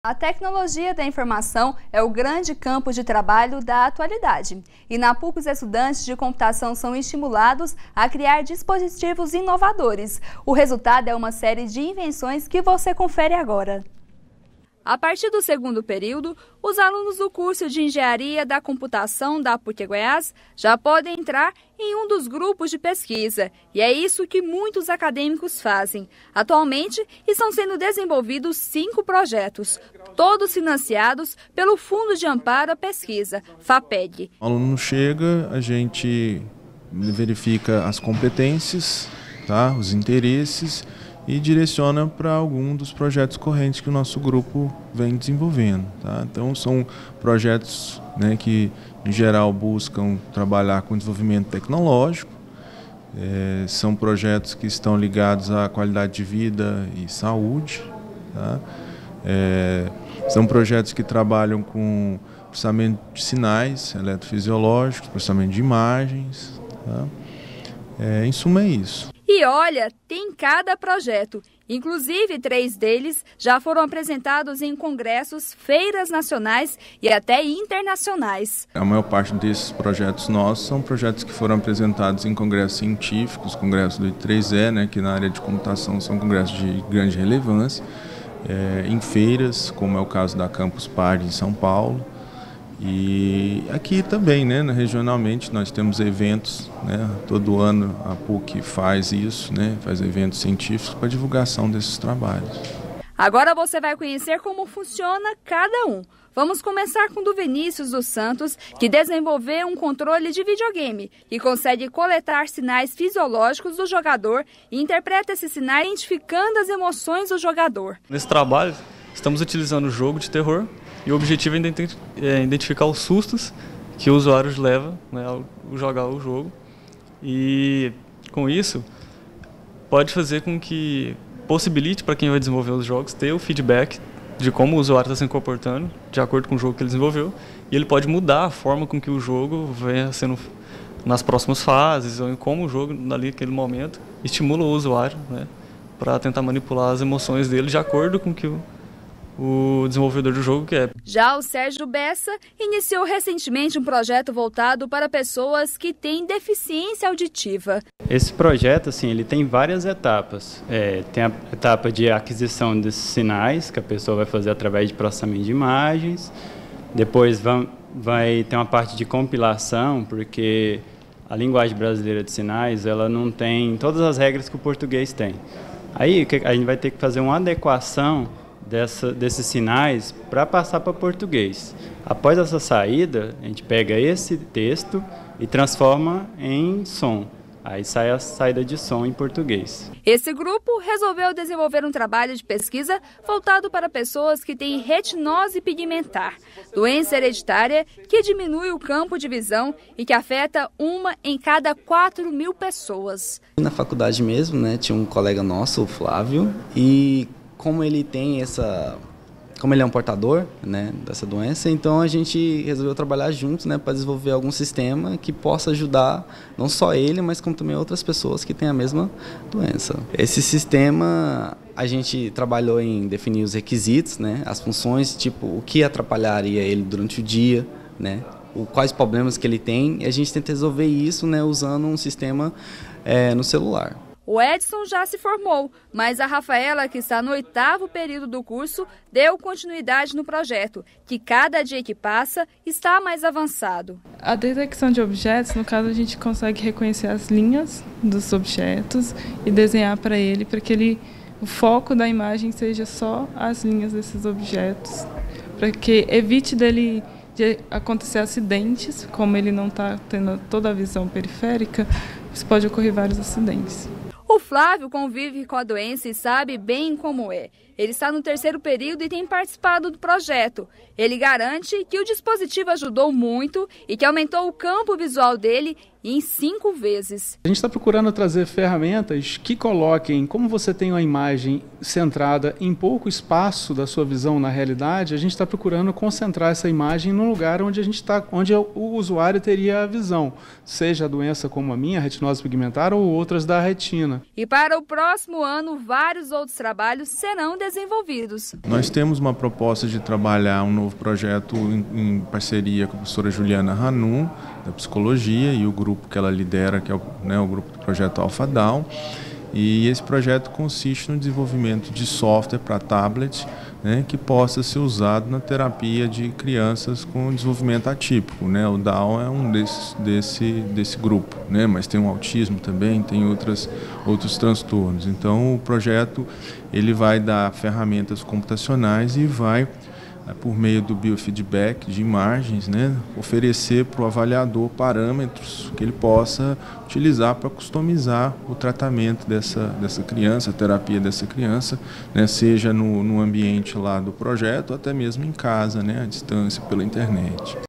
A tecnologia da informação é o grande campo de trabalho da atualidade. E na PUC, os estudantes de computação são estimulados a criar dispositivos inovadores. O resultado é uma série de invenções que você confere agora. A partir do segundo período, os alunos do curso de Engenharia da Computação da PUC Goiás já podem entrar em um dos grupos de pesquisa. E é isso que muitos acadêmicos fazem. Atualmente, estão sendo desenvolvidos 5 projetos, todos financiados pelo Fundo de Amparo à Pesquisa, FAPEG. O aluno chega, a gente verifica as competências, tá? Os interesses e direciona para algum dos projetos correntes que o nosso grupo vem desenvolvendo. Tá? Então são projetos, né, que em geral buscam trabalhar com desenvolvimento tecnológico, são projetos que estão ligados à qualidade de vida e saúde. Tá? São projetos que trabalham com processamento de sinais eletrofisiológicos, processamento de imagens. Tá? Em suma é isso. E olha, tem cada projeto. Inclusive, 3 deles já foram apresentados em congressos, feiras nacionais e até internacionais. A maior parte desses projetos nossos são projetos que foram apresentados em congressos científicos, congressos do I3E, né, que na área de computação são congressos de grande relevância, em feiras, como é o caso da Campus Party em São Paulo. E aqui também, né, regionalmente, nós temos eventos, né, todo ano a PUC faz isso, né, faz eventos científicos para divulgação desses trabalhos. Agora você vai conhecer como funciona cada um. Vamos começar com o do Vinícius dos Santos, que desenvolveu um controle de videogame que consegue coletar sinais fisiológicos do jogador e interpreta esses sinais identificando as emoções do jogador. Nesse trabalho, estamos utilizando o jogo de terror. E o objetivo é identificar os sustos que o usuário leva, né, ao jogar o jogo. E com isso, pode fazer com que possibilite para quem vai desenvolver os jogos ter o feedback de como o usuário está se comportando, de acordo com o jogo que ele desenvolveu. E ele pode mudar a forma com que o jogo venha sendo nas próximas fases, ou em como o jogo, ali naquele momento, estimula o usuário, né, para tentar manipular as emoções dele de acordo com que o desenvolvedor do jogo quer. Já o Sérgio Bessa iniciou recentemente um projeto voltado para pessoas que têm deficiência auditiva. Esse projeto, assim, ele tem várias etapas. Tem a etapa de aquisição desses sinais, que a pessoa vai fazer através de processamento de imagens. Depois vai ter uma parte de compilação, porque a linguagem brasileira de sinais, ela não tem todas as regras que o português tem. Aí a gente vai ter que fazer uma adequação desses sinais para passar para português. Após essa saída, a gente pega esse texto e transforma em som. Aí sai a saída de som em português. Esse grupo resolveu desenvolver um trabalho de pesquisa voltado para pessoas que têm retinose pigmentar, doença hereditária que diminui o campo de visão e que afeta 1 em cada 4.000 pessoas. Na faculdade mesmo, né, tinha um colega nosso, o Flávio, e como ele é um portador, né, dessa doença, então a gente resolveu trabalhar juntos, né, para desenvolver algum sistema que possa ajudar não só ele, mas como também outras pessoas que têm a mesma doença. Esse sistema a gente trabalhou em definir os requisitos, né, as funções, tipo o que atrapalharia ele durante o dia, né, quais problemas que ele tem, e a gente tenta resolver isso, né, usando um sistema no celular. O Edson já se formou, mas a Rafaela, que está no 8º período do curso, deu continuidade no projeto, que cada dia que passa está mais avançado. A detecção de objetos, no caso, a gente consegue reconhecer as linhas dos objetos e desenhar para ele, para que o foco da imagem seja só as linhas desses objetos, para que evite de acontecer acidentes, como ele não está tendo toda a visão periférica, pode ocorrer vários acidentes. O Flávio convive com a doença e sabe bem como é. Ele está no 3º período e tem participado do projeto. Ele garante que o dispositivo ajudou muito e que aumentou o campo visual dele em 5 vezes. A gente está procurando trazer ferramentas que coloquem, como você tem uma imagem centrada em pouco espaço da sua visão na realidade, a gente está procurando concentrar essa imagem num lugar onde onde o usuário teria a visão, seja a doença como a minha, a retinose pigmentar, ou outras da retina. E para o próximo ano, vários outros trabalhos serão desenvolvidos. Nós temos uma proposta de trabalhar um novo projeto em parceria com a professora Juliana Hanum, da Psicologia, e o grupo que ela lidera, que é o grupo do projeto Alpha Down. E esse projeto consiste no desenvolvimento de software para tablet, que possa ser usado na terapia de crianças com desenvolvimento atípico. O Down é um desse grupo, mas tem o autismo também, tem outros transtornos. Então o projeto ele vai dar ferramentas computacionais e vai, por meio do biofeedback de imagens, oferecer para o avaliador parâmetros que ele possa utilizar para customizar o tratamento dessa criança, a terapia dessa criança, seja no ambiente lá do projeto, ou até mesmo em casa, à distância, pela internet.